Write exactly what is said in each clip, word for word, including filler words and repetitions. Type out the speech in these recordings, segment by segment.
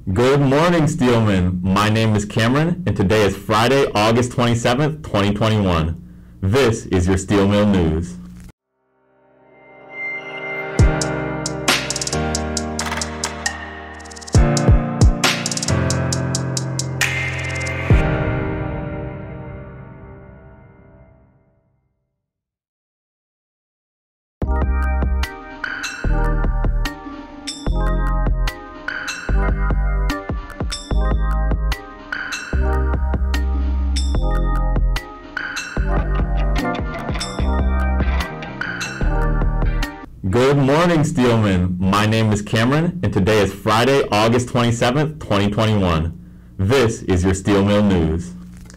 Good morning, Steelman. My name is Cameron, and today is Friday, August twenty-seventh, twenty twenty-one. This is your Steel Mill News. Good morning, Steelman. My name is Cameron, and today is Friday, August twenty-seventh, twenty twenty-one. This is your Steel Mill News.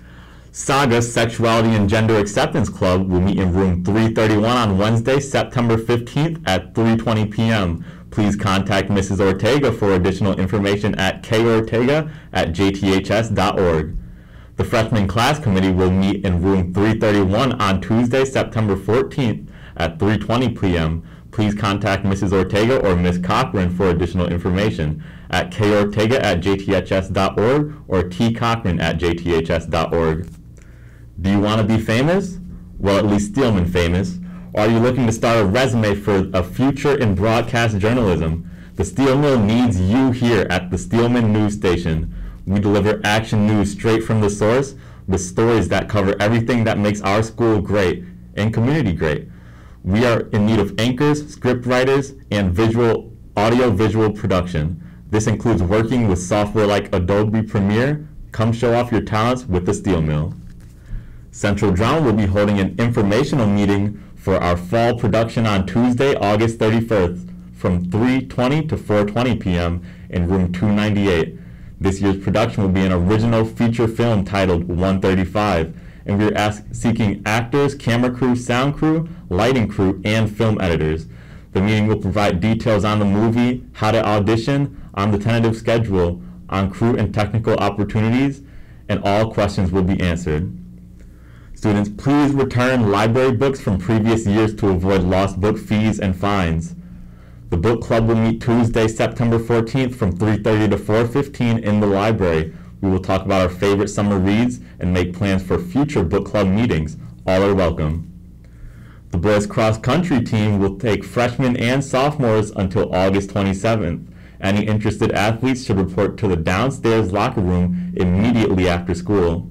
Saga's Sexuality and Gender Acceptance Club will meet in room three thirty-one on Wednesday, September fifteenth at three twenty p m Please contact Missus Ortega for additional information at k ortega at j t h s dot org. The Freshman Class Committee will meet in room three thirty-one on Tuesday, September fourteenth at three twenty p m Please contact Missus Ortega or Miz Cochran for additional information at k ortega at j t h s dot org or t cochran at j t h s dot org. Do you want to be famous? Well, at least Steelman famous. Or are you looking to start a resume for a future in broadcast journalism? The Steel Mill needs you here at the Steelman News Station. We deliver action news straight from the source with stories that cover everything that makes our school great and community great. We are in need of anchors, script writers, and visual, audio-visual production. This includes working with software like Adobe Premiere. Come show off your talents with the Steel Mill. Central Drama will be holding an informational meeting for our fall production on Tuesday, August thirty-first from three twenty to four twenty p m in room two ninety-eight. This year's production will be an original feature film titled one thirty-five. And we're ask, seeking actors, camera crew, sound crew, lighting crew, and film editors. The meeting will provide details on the movie, how to audition, on the tentative schedule, on crew and technical opportunities, and all questions will be answered. Students, please return library books from previous years to avoid lost book fees and fines. The book club will meet Tuesday, September fourteenth from three thirty to four fifteen in the library. We will talk about our favorite summer reads and make plans for future book club meetings. All are welcome. The boys cross country team will take freshmen and sophomores until August twenty-seventh. Any interested athletes should report to the downstairs locker room immediately after school.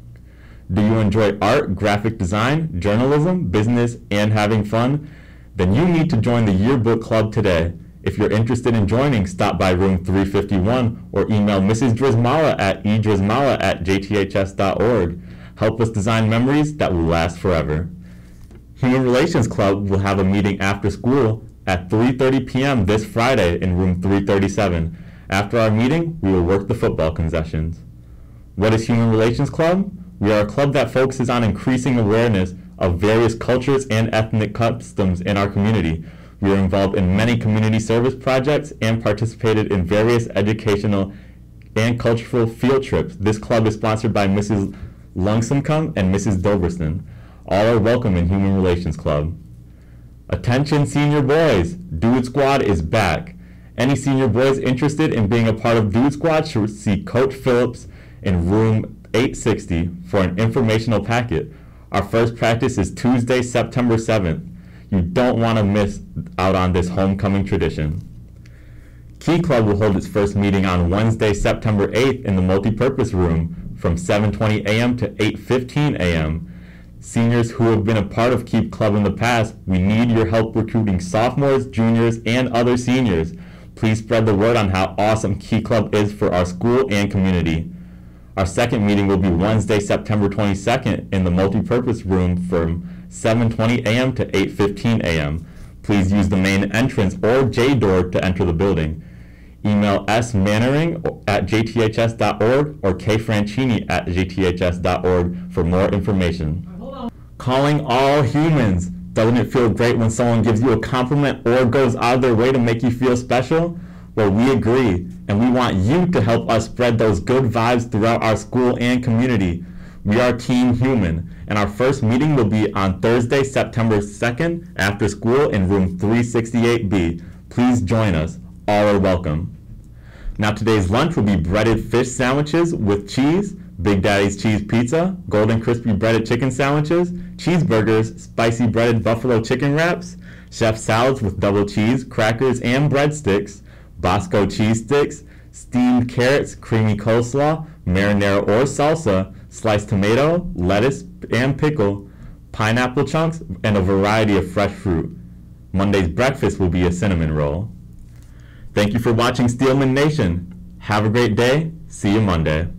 Do you enjoy art, graphic design, journalism, business, and having fun? Then you need to join the yearbook club today. If you're interested in joining, stop by room three fifty-one or email Missus Drismala at e drismala at j t h s dot org. Help us design memories that will last forever. Human Relations Club will have a meeting after school at three thirty p m this Friday in room three thirty-seven. After our meeting, we will work the football concessions. What is Human Relations Club? We are a club that focuses on increasing awareness of various cultures and ethnic customs in our community. We are involved in many community service projects and participated in various educational and cultural field trips. This club is sponsored by Missus Lungsomcombe and Missus Doberson. All are welcome in Human Relations Club. Attention senior boys, Dude Squad is back. Any senior boys interested in being a part of Dude Squad should see Coach Phillips in room eight sixty for an informational packet. Our first practice is Tuesday, September seventh. You don't want to miss out on this homecoming tradition. Key Club will hold its first meeting on Wednesday, September eighth in the multipurpose room from seven twenty a m to eight fifteen a m Seniors who have been a part of Key Club in the past, we need your help recruiting sophomores, juniors, and other seniors. Please spread the word on how awesome Key Club is for our school and community. Our second meeting will be Wednesday, September twenty-second in the multipurpose room from seven twenty a m to eight fifteen a m Please use the main entrance or J door to enter the building. Email s mannering at j t h s dot org or k francini at j t h s dot org for more information. Calling all humans. Doesn't it feel great when someone gives you a compliment or goes out of their way to make you feel special? Well, we agree, and we want you to help us spread those good vibes throughout our school and community. We are Team Human, and our first meeting will be on Thursday, September second, after school in room three sixty-eight B. Please join us. All are welcome. Now today's lunch will be breaded fish sandwiches with cheese, Big Daddy's Cheese Pizza, golden crispy breaded chicken sandwiches, cheeseburgers, spicy breaded buffalo chicken wraps, chef salads with double cheese, crackers, and breadsticks, Bosco cheese sticks, steamed carrots, creamy coleslaw, marinara or salsa, sliced tomato, lettuce and pickle, pineapple chunks, and a variety of fresh fruit. Monday's breakfast will be a cinnamon roll. Thank you for watching Steelman Nation. Have a great day. See you Monday.